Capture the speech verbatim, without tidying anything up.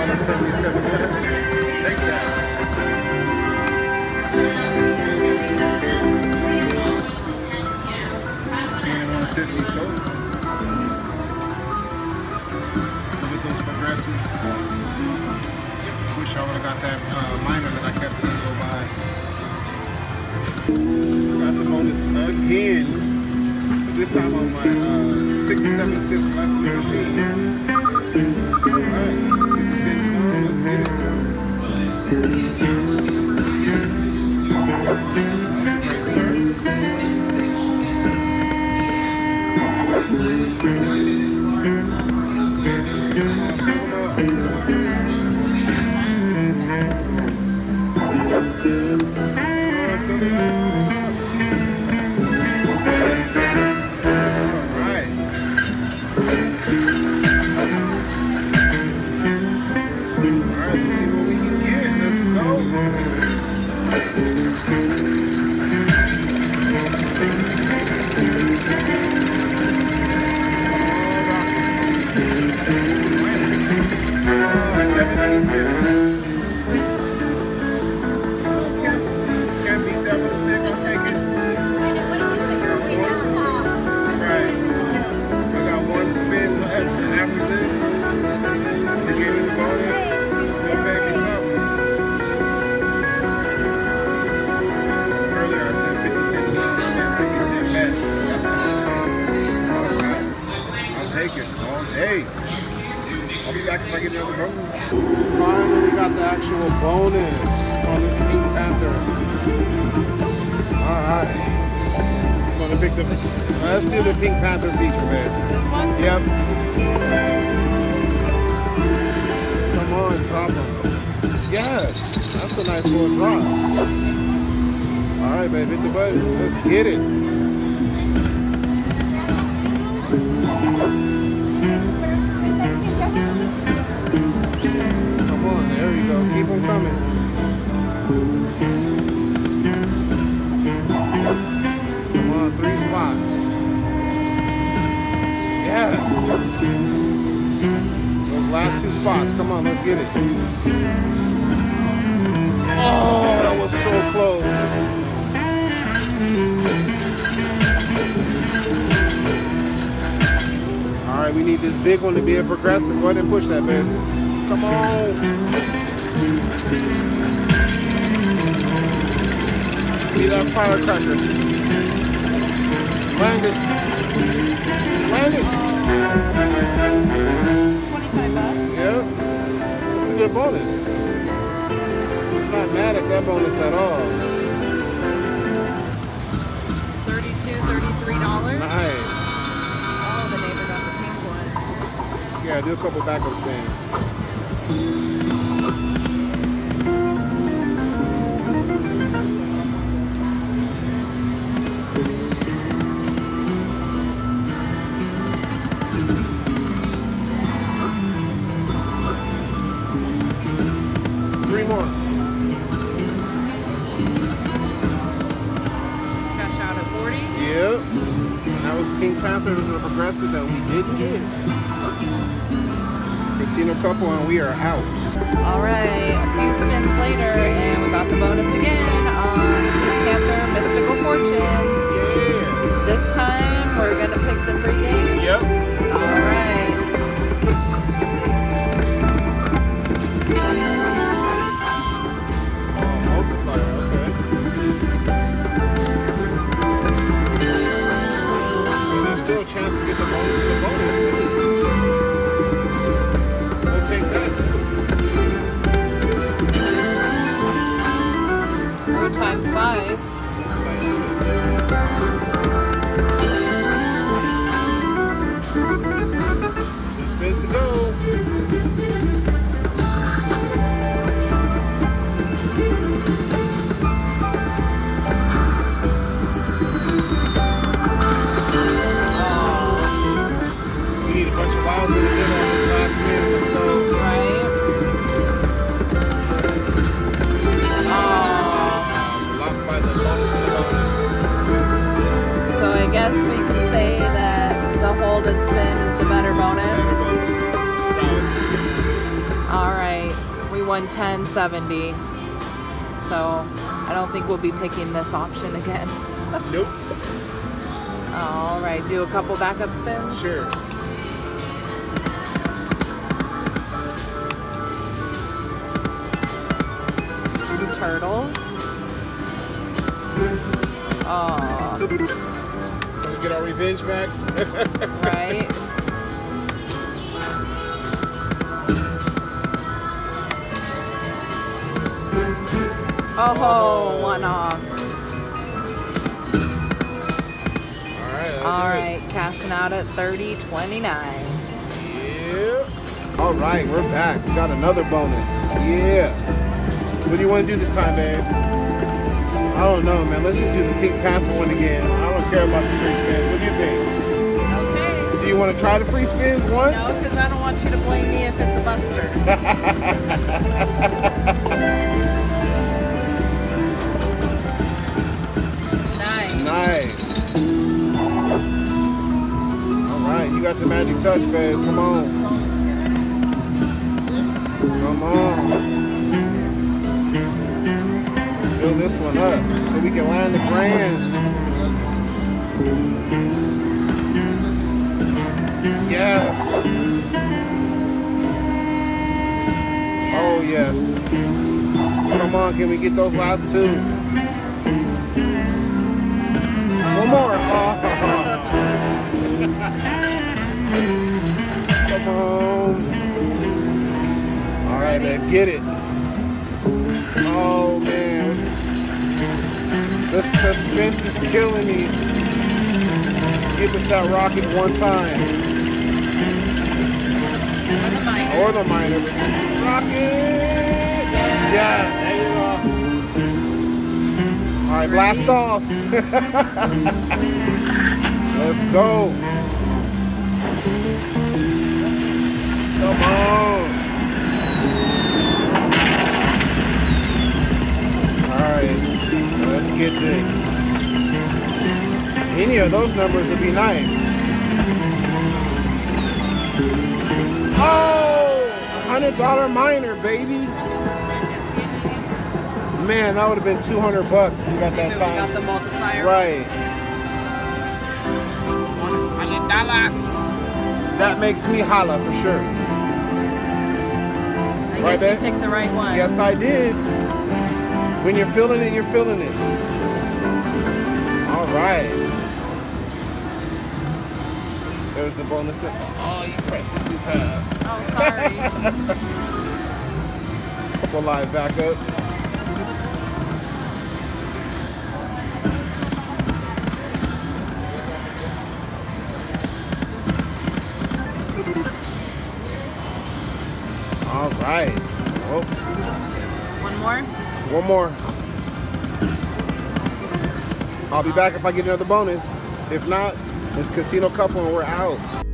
dollar seventy-seven left. Take that. one fifty total. Look at those progressives. Wish I would have got that uh, minor that I kept trying to go by. Got the bonus again. But this time on my uh, sixty-seven cents left in the machine. Alright. Let's get it. Finally got the actual bonus on this Pink Panther. Alright. I'm gonna pick the let's do the Pink Panther feature, man. This one? Yep. Come on, drop them. Yes, that's a nice little drop. Alright, babe, hit the button. Let's get it. There you go. Keep them coming. Come on, three spots. Yes. Those last two spots. Come on, let's get it. Oh, that was so close. All right, we need this big one to be a progressive. Go ahead and push that, baby. Come on. See that firecracker. Land it. Land it. twenty-five bucks. Yep. That's a good bonus. I'm not mad at that bonus at all. thirty-two, thirty-three dollars. Nice. Oh, the neighbor got the pink one. Yeah, do a couple backup spins. Three more. Cash out at forty. Yep. And that was Pink Panther. It was a progressive that we didn't get. Casino couple, and we are out. All right, a few spins later, and we got the bonus again on Pink Panther Mystical Fortunes. Yeah. This time, we're gonna pick the free game. Yep. All right. Still a chance to get the bonus to the bonus too. We'll take that too. Three times five. going ten seventy. So I don't think we'll be picking this option again. Nope. All right, do a couple backup spins. Sure. Some turtles. Oh. So we get our revenge back. Right. Oh, Oh. one off. All right. All right, cashing out at thirty twenty-nine. Yeah. All right, we're back. We got another bonus. Yeah. What do you want to do this time, babe? I don't know, man. Let's just do the Pink Panther one again. I don't care about the free spins. What do you think? Okay. Do you want to try the free spins once? No, because I don't want you to blame me if it's a buster. Nice. Nice. All right, you got the magic touch, babe. Come on. Come on. Fill this one up so we can land the grand. Yes. Oh, yes. Come on, can we get those last two? One more. Oh. Come on. All right, man, get it. Oh, man. The suspense is killing me. Give us that rocket one time. Or the miner. Rocket! Yeah, there you go. All right, blast off. Let's go. Come on. All right, let's get this. Any of those numbers would be nice. Oh, one hundred dollar miner, baby. Man, that would have been two hundred bucks if we got that If time. we got the multiplier. Right. one hundred dollars. That makes me holla for sure. I Right, guess you babe? picked the right one. Yes, I did. When you're feeling it, you're feeling it. All right. There's the bonus. Oh, you pressed it too fast. Oh, sorry. Couple live backups. All right. Oh, One more? one more. I'll be back if I get another bonus. If not, it's Casino Couple and we're out.